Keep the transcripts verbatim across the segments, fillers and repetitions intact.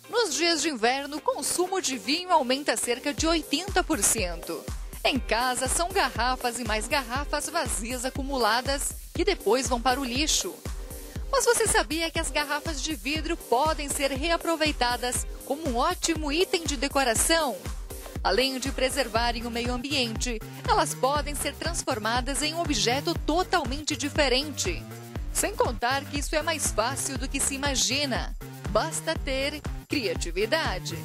Nos dias de inverno, o consumo de vinho aumenta cerca de oitenta por cento. Em casa, são garrafas e mais garrafas vazias acumuladas que depois vão para o lixo. Mas você sabia que as garrafas de vidro podem ser reaproveitadas como um ótimo item de decoração? Além de preservarem o meio ambiente, elas podem ser transformadas em um objeto totalmente diferente. Sem contar que isso é mais fácil do que se imagina. Basta ter criatividade.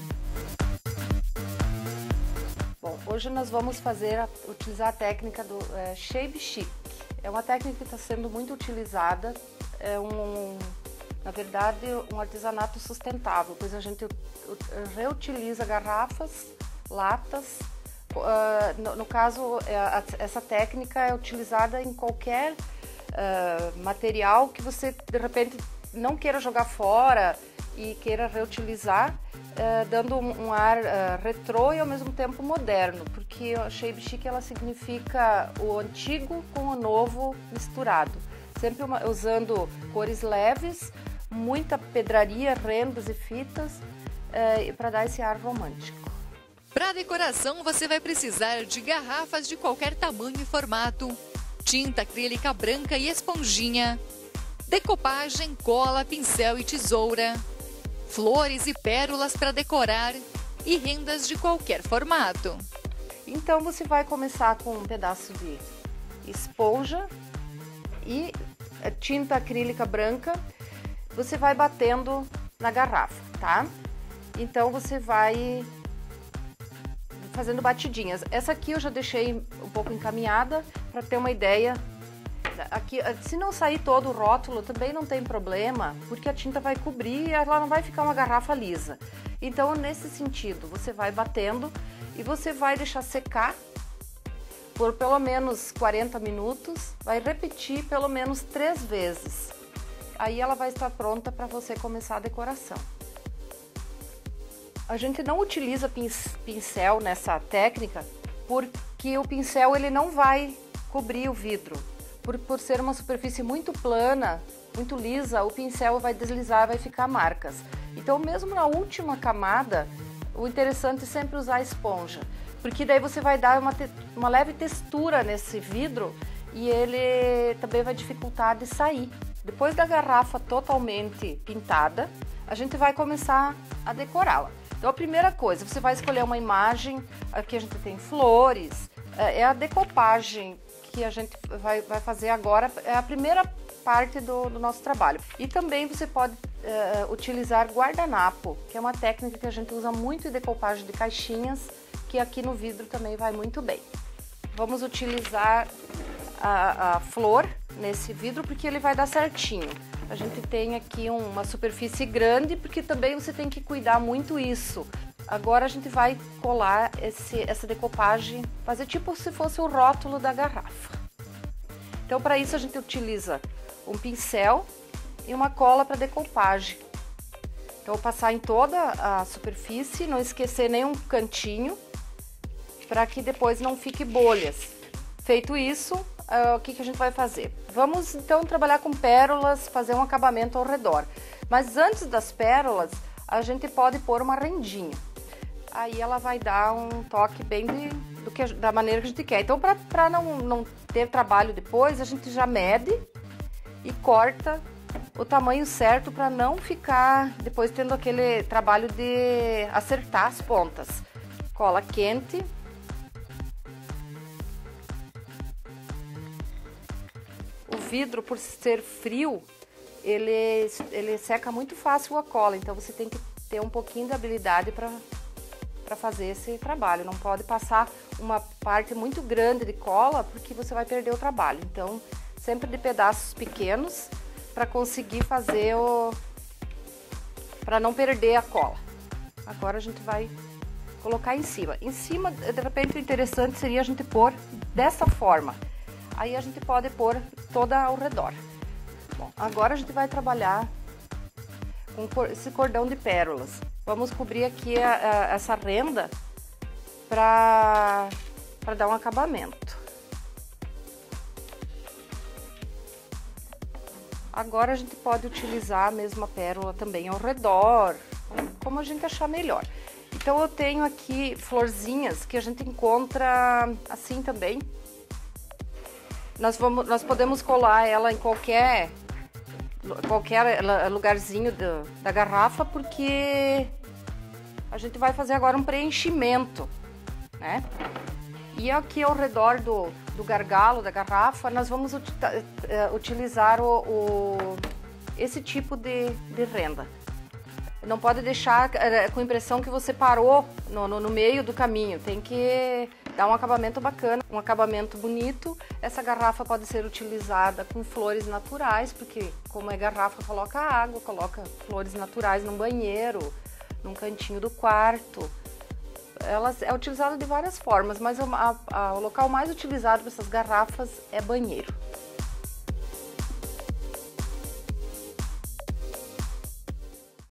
Bom, hoje nós vamos fazer, a, utilizar a técnica do é, Shape Chic. É uma técnica que está sendo muito utilizada, é um, na verdade, um artesanato sustentável, pois a gente reutiliza garrafas, latas. Uh, no, no caso, é, a, essa técnica é utilizada em qualquer uh, material que você, de repente, não queira jogar fora e queira reutilizar, uh, dando um, um ar uh, retrô e ao mesmo tempo moderno, porque a Shape Chic ela significa o antigo com o novo misturado, sempre uma, usando cores leves, muita pedraria, rendas e fitas, uh, para dar esse ar romântico. Para decoração, você vai precisar de garrafas de qualquer tamanho e formato, tinta acrílica branca e esponjinha, decopagem, cola, pincel e tesoura, flores e pérolas para decorar e rendas de qualquer formato. Então você vai começar com um pedaço de esponja e tinta acrílica branca, você vai batendo na garrafa, tá? Então você vai fazendo batidinhas. Essa aqui eu já deixei um pouco encaminhada para ter uma ideia. Aqui, se não sair todo o rótulo, também não tem problema, porque a tinta vai cobrir e ela não vai ficar uma garrafa lisa. Então, nesse sentido, você vai batendo e você vai deixar secar por pelo menos quarenta minutos, vai repetir pelo menos três vezes. Aí ela vai estar pronta para você começar a decoração. A gente não utiliza pincel nessa técnica porque o pincel ele não vai cobrir o vidro. Por, por ser uma superfície muito plana, muito lisa, o pincel vai deslizar, vai ficar marcas. Então, mesmo na última camada, o interessante é sempre usar a esponja, porque daí você vai dar uma, te, uma leve textura nesse vidro e ele também vai dificultar de sair. Depois da garrafa totalmente pintada, a gente vai começar a decorá-la. Então, a primeira coisa, você vai escolher uma imagem, aqui a gente tem flores, é a decopagem que a gente vai, vai fazer agora, é a primeira parte do, do nosso trabalho. E também você pode é, utilizar guardanapo, que é uma técnica que a gente usa muito em decopagem de caixinhas, que aqui no vidro também vai muito bem. Vamos utilizar a, a flor nesse vidro, porque ele vai dar certinho. A gente tem aqui uma superfície grande, porque também você tem que cuidar muito isso. Agora a gente vai colar esse, essa decopagem, fazer tipo se fosse o rótulo da garrafa. Então, para isso a gente utiliza um pincel e uma cola para decopagem. Então, passar em toda a superfície, não esquecer nenhum cantinho, para que depois não fique bolhas. Feito isso, uh, o que, que a gente vai fazer? Vamos então trabalhar com pérolas, fazer um acabamento ao redor. Mas antes das pérolas, a gente pode pôr uma rendinha. Aí ela vai dar um toque bem de, do que, da maneira que a gente quer. Então, para não, não ter trabalho depois, a gente já mede e corta o tamanho certo para não ficar depois tendo aquele trabalho de acertar as pontas. Cola quente. O vidro, por ser frio, ele, ele seca muito fácil a cola, então você tem que ter um pouquinho de habilidade para para fazer esse trabalho. Não pode passar uma parte muito grande de cola, porque você vai perder o trabalho. Então, sempre de pedaços pequenos para conseguir fazer o... para não perder a cola. Agora a gente vai colocar em cima. Em cima, de repente, o interessante seria a gente pôr dessa forma. Aí a gente pode pôr toda ao redor. Bom, agora a gente vai trabalhar com esse cordão de pérolas. Vamos cobrir aqui a, a, essa renda para para dar um acabamento. Agora a gente pode utilizar a mesma pérola também ao redor, como a gente achar melhor. Então eu tenho aqui florzinhas que a gente encontra assim também. Nós, vamos, nós podemos colar ela em qualquer, qualquer lugarzinho do, da garrafa, porque a gente vai fazer agora um preenchimento, né? E aqui ao redor do, do gargalo da garrafa, nós vamos uti utilizar o, o, esse tipo de, de renda. Não pode deixar com a impressão que você parou no, no, no meio do caminho. Tem que dar um acabamento bacana, um acabamento bonito. Essa garrafa pode ser utilizada com flores naturais, porque como é garrafa, coloca água, coloca flores naturais no banheiro, num cantinho do quarto. Ela é utilizada de várias formas, mas a, a, o local mais utilizado para essas garrafas é banheiro.